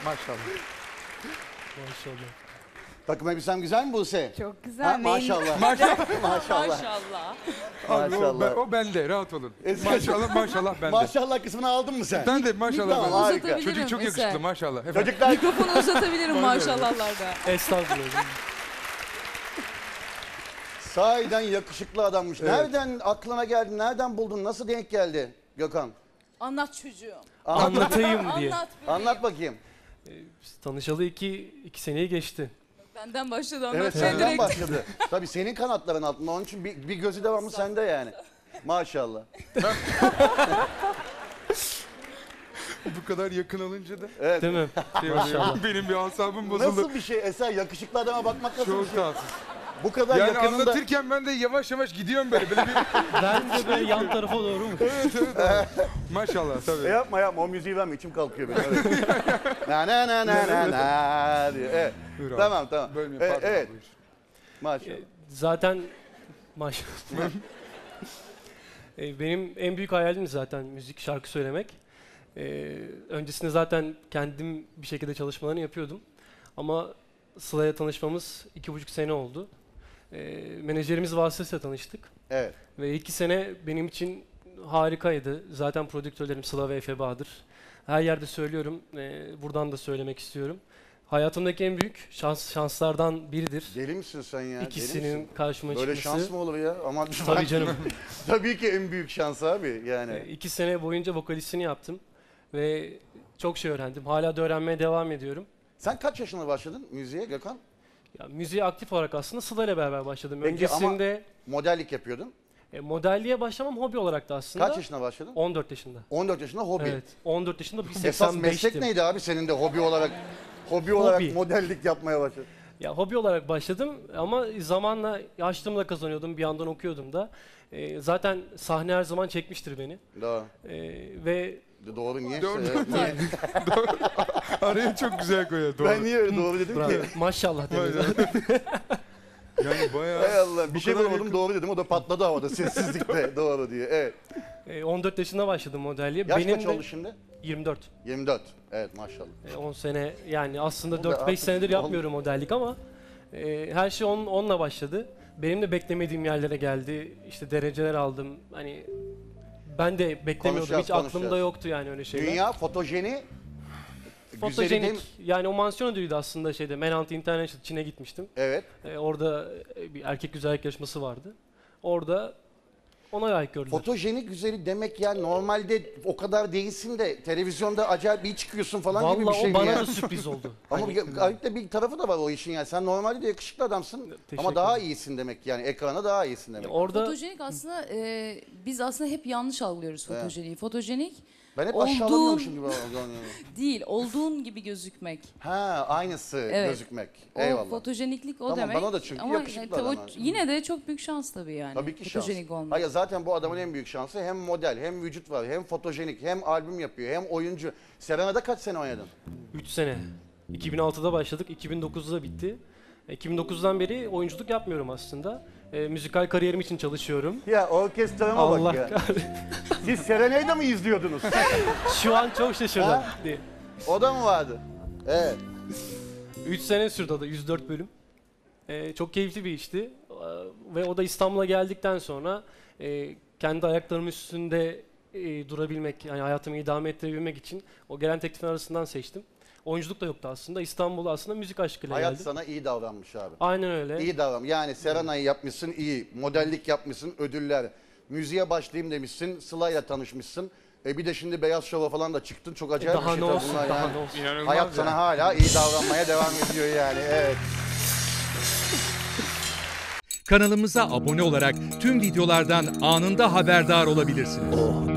Maşallah. Maşallah. Takım elbisem güzel mi Buse? Çok güzel. Ha, maşallah. Maşallah. Maşallah. Abi Maşallah. o bende, rahat olun. Maşallah bende. Maşallah kısmını aldın mı sen? Ben de maşallah Tamam, bende. harika. Uzatabilirim Çocuk çok Eser. yakışıklı maşallah. Efendim? Çocuklar Mikrofonu uzatabilirim maşallahlarda. Estağfurullah. sahiden yakışıklı adammış. Evet. Nereden aklına geldi? Nereden buldun? Nasıl denk geldi Gökhan? Anlat çocuğum. Anlatayım diye. Anlat. Anlat bakayım. Biz tanışalı iki seneyi geçti. Benden başladı Evet anlatmaya senden direkt. başladı. Tabii senin kanatların altında. Onun için bir gözü devamlı sende yani. Maşallah. Bu kadar yakın olunca da Evet. Değil mi? Maşallah. benim bir asabım bozuldu. Nasıl bir şey Eser? Yakışıklı adama bakmak nasıl bir Çok şey? tatsız. Bu kadar Yani yakınında... anlatırken ben de yavaş yavaş gidiyorum böyle. Böyle bir... Ben de böyle yan tarafa doğru mu? evet abi. Maşallah tabii. Yapma o müziği verme içim kalkıyor benim. Evet. na na na na na na diye. Evet. Buyur abi. Tamam. Bölmeyeyim, pardon, Evet. buyur. Maşallah. Zaten maşallah. Benim en büyük hayalim zaten müzik, şarkı söylemek. Öncesinde zaten kendim bir şekilde çalışmalarını yapıyordum. Ama Sıla'ya tanışmamız 2,5 sene oldu. Menajerimiz vasıtasıyla tanıştık. Evet. Ve 2 sene benim için harikaydı. Zaten prodüktörlerim Sıla ve Efe Bahadır. Her yerde söylüyorum, buradan da söylemek istiyorum. Hayatımdaki en büyük şanslardan biridir. Deli misin sen ya? Deli İkisinin misin? karşıma Böyle çıkması. şans mı olur ya? Ama Tabii canım. Tabii ki en büyük şans abi yani. 2 sene boyunca vokalistini yaptım ve çok şey öğrendim. Hala da öğrenmeye devam ediyorum. Sen kaç yaşında başladın müziğe Gökhan? Ya, müziğe aktif olarak aslında Sıla ile beraber başladım. Peki Öncesinde Modellik yapıyordun. modelliğe başlamam hobi olarak da aslında. Kaç yaşında başladın? 14 yaşında. 14 yaşında hobi. Evet. 14 yaşında Esas meslek 1.85'tim. neydi abi senin de hobi olarak modellik yapmaya başladın? Ya hobi olarak başladım ama zamanla açtığımda kazanıyordum, bir yandan okuyordum da. Zaten sahne her zaman çekmiştir beni. Doğru. Ve Doğru niye? Doğru. Niye? Araya çok güzel koyuyor. Doğru. Ben niye öyle doğru dedim bravo. ki? Maşallah dedim. Yani bayağı... Hay Allah bir şey kadar bulamadım doğru dedim o da patladı havada sessizlikte doğru diye. Evet. 14 yaşında başladım modelliğe. Yaş Benim kaç de oldu şimdi? 24. 24. Evet maşallah. 10 sene yani aslında O da 4-5 artık senedir yapmıyorum modellik ama her şey onunla başladı. Benim de beklemediğim yerlere geldi. İşte dereceler aldım. Hani ben de beklemiyordum. Hiç aklımda yoktu yani öyle şeyler. Dünya fotojeni Fotojenik. Yani o mansiyon ödülüydü aslında şeyde. Manhunt International Çin'e gitmiştim. Evet. Orada bir erkek güzellik yarışması vardı. Orada ona layık gördüler. Fotojenik güzeli demek ya normalde o kadar değilsin de televizyonda acayip iyi çıkıyorsun falan gibi bir Vallahi şey o mi bana ya? da sürpriz oldu. Ama garip de bir tarafı da var o işin yani. Sen normalde de yakışıklı adamsın ama daha iyisin demek yani. Ekrana daha iyisin demek. Orada Fotojenik aslında biz aslında hep yanlış algılıyoruz fotojeniği. Fotojenik Ben hep aşağılamıyormuşum gibi algılıyorum. değil, olduğun gibi gözükmek. Ha aynısı Evet. gözükmek. O Eyvallah. fotojeniklik o Tamam, demek. bana da çünkü ama yakışıklı adam yani. yine de çok büyük şans tabii yani. Tabii ki şans. Fotojenik olmak. Hayır zaten bu adamın en büyük şansı hem model, hem vücut var, hem fotojenik, hem albüm yapıyor, hem oyuncu. Serena'da kaç sene oynadın? 3 sene. 2006'da başladık, 2009'da bitti. 2009'dan beri oyunculuk yapmıyorum aslında. Müzikal kariyerim için çalışıyorum. Ya orkestrama Allah bak ya. kahretsin. Siz Serena'yı da mı izliyordunuz? Şu an çok şaşırdım. Ha? diye. O da mı vardı? Evet. 3 sene sürdü o da 104 bölüm. Çok keyifli bir işti. Ve o da İstanbul'a geldikten sonra kendi ayaklarımın üstünde durabilmek, yani hayatımı idame ettirebilmek için o gelen teklifin arasından seçtim. Oyunculuk da yoktu aslında. İstanbul'a aslında müzik aşkıyla Hayat geldim. sana iyi davranmış abi. Aynen öyle. İyi davran. Yani Serena'yı yapmışsın iyi. Modellik yapmışsın ödüller. Müziğe başlayayım demişsin. Sıla'yla tanışmışsın. Bir de şimdi Beyaz Şov'a falan da çıktın. Çok acayip Daha bir ne şey olsun, bunlar daha yani. ne olsun. İnanılmaz Hayat ya. sana hala iyi davranmaya devam ediyor yani. Evet. Kanalımıza abone olarak tüm videolardan anında haberdar olabilirsiniz.